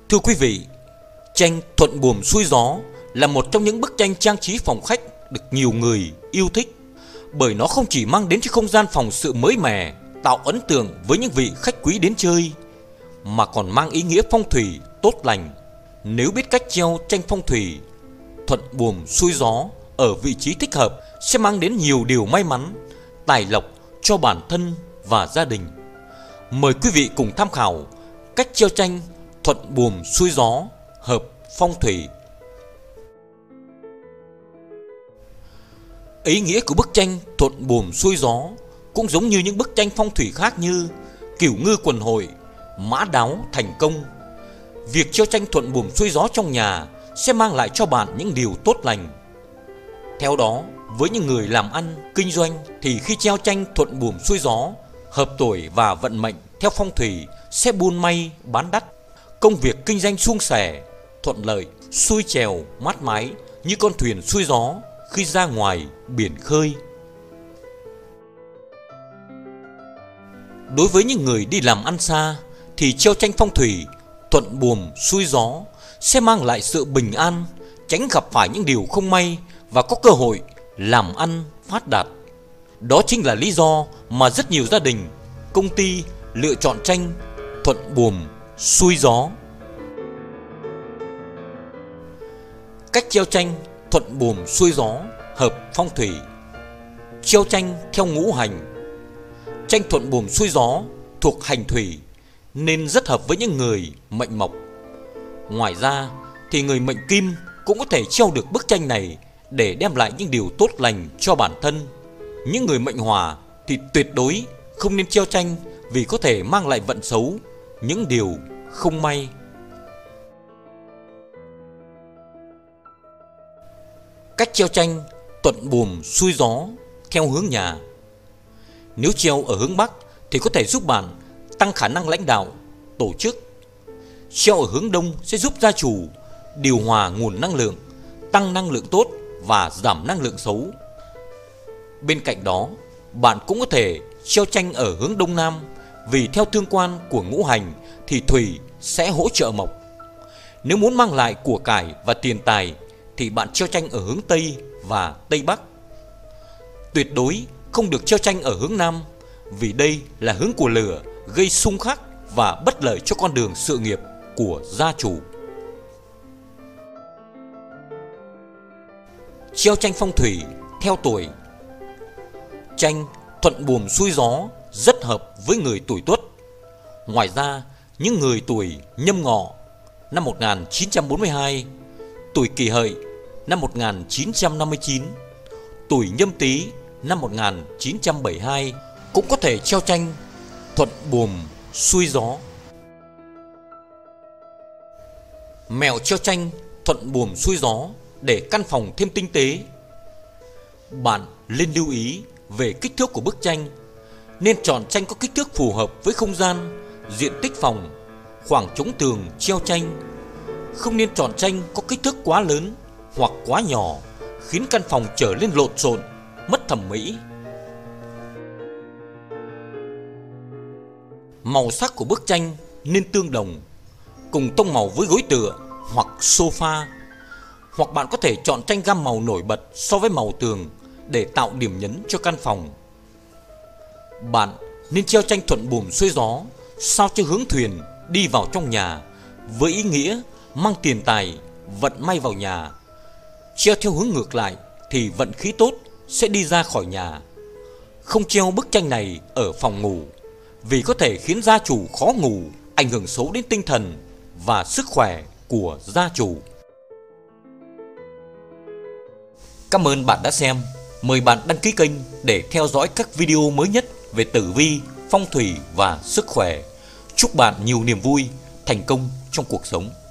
Thưa quý vị, tranh Thuận Buồm Xuôi Gió là một trong những bức tranh trang trí phòng khách được nhiều người yêu thích, bởi nó không chỉ mang đến cho không gian phòng sự mới mẻ, tạo ấn tượng với những vị khách quý đến chơi, mà còn mang ý nghĩa phong thủy tốt lành. Nếu biết cách treo tranh phong thủy thuận buồm xuôi gió ở vị trí thích hợp sẽ mang đến nhiều điều may mắn, tài lộc cho bản thân và gia đình. Mời quý vị cùng tham khảo cách treo tranh thuận buồm xuôi gió hợp phong thủy. Ý nghĩa của bức tranh thuận buồm xuôi gió cũng giống như những bức tranh phong thủy khác như Cửu Ngư Quần Hội, Mã Đáo Thành Công. Việc treo tranh thuận buồm xuôi gió trong nhà sẽ mang lại cho bạn những điều tốt lành. Theo đó, với những người làm ăn, kinh doanh thì khi treo tranh thuận buồm xuôi gió, hợp tuổi và vận mệnh theo phong thủy sẽ buôn may bán đắt, công việc kinh doanh suôn sẻ, thuận lợi, xuôi chèo, mát mái như con thuyền xuôi gió khi ra ngoài biển khơi. Đối với những người đi làm ăn xa thì treo tranh phong thủy thuận buồm xuôi gió sẽ mang lại sự bình an, tránh gặp phải những điều không may và có cơ hội làm ăn phát đạt. Đó chính là lý do mà rất nhiều gia đình, công ty lựa chọn tranh thuận buồm xuôi gió. Cách treo tranh thuận buồm xuôi gió hợp phong thủy. Treo tranh theo ngũ hành. Tranh thuận buồm xuôi gió thuộc hành thủy nên rất hợp với những người mệnh mộc. Ngoài ra thì người mệnh kim cũng có thể treo được bức tranh này để đem lại những điều tốt lành cho bản thân. Những người mệnh hỏa thì tuyệt đối không nên treo tranh vì có thể mang lại vận xấu, những điều không may. Cách treo tranh thuận buồm xuôi gió theo hướng nhà. Nếu treo ở hướng Bắc thì có thể giúp bạn tăng khả năng lãnh đạo, tổ chức. Treo ở hướng Đông sẽ giúp gia chủ điều hòa nguồn năng lượng, tăng năng lượng tốt và giảm năng lượng xấu. Bên cạnh đó, bạn cũng có thể treo tranh ở hướng Đông Nam vì theo thương quan của ngũ hành thì thủy sẽ hỗ trợ mộc. Nếu muốn mang lại của cải và tiền tài thì bạn treo tranh ở hướng Tây và Tây Bắc. Tuyệt đối không được treo tranh ở hướng Nam vì đây là hướng của lửa, gây xung khắc và bất lợi cho con đường sự nghiệp của gia chủ. Treo tranh phong thủy theo tuổi. Tranh thuận buồm xuôi gió rất hợp với người tuổi Tuất. Ngoài ra, những người tuổi Nhâm Ngọ năm 1942, tuổi Kỷ Hợi năm 1959, tuổi Nhâm Tý năm 1972 cũng có thể treo tranh thuận buồm xuôi gió. Mẹo treo tranh thuận buồm xuôi gió để căn phòng thêm tinh tế. Bạn nên lưu ý về kích thước của bức tranh, nên chọn tranh có kích thước phù hợp với không gian, diện tích phòng, khoảng trống tường treo tranh. Không nên chọn tranh có kích thước quá lớn hoặc quá nhỏ, khiến căn phòng trở nên lộn xộn, mất thẩm mỹ. Màu sắc của bức tranh nên tương đồng, cùng tông màu với gối tựa hoặc sofa. Hoặc bạn có thể chọn tranh gam màu nổi bật so với màu tường để tạo điểm nhấn cho căn phòng. Bạn nên treo tranh thuận buồm xuôi gió sao cho hướng thuyền đi vào trong nhà, với ý nghĩa mang tiền tài, vận may vào nhà. Treo theo hướng ngược lại thì vận khí tốt sẽ đi ra khỏi nhà. Không treo bức tranh này ở phòng ngủ vì có thể khiến gia chủ khó ngủ, ảnh hưởng xấu đến tinh thần và sức khỏe của gia chủ. Cảm ơn bạn đã xem. Mời bạn đăng ký kênh để theo dõi các video mới nhất về tử vi, phong thủy và sức khỏe. Chúc bạn nhiều niềm vui, thành công trong cuộc sống.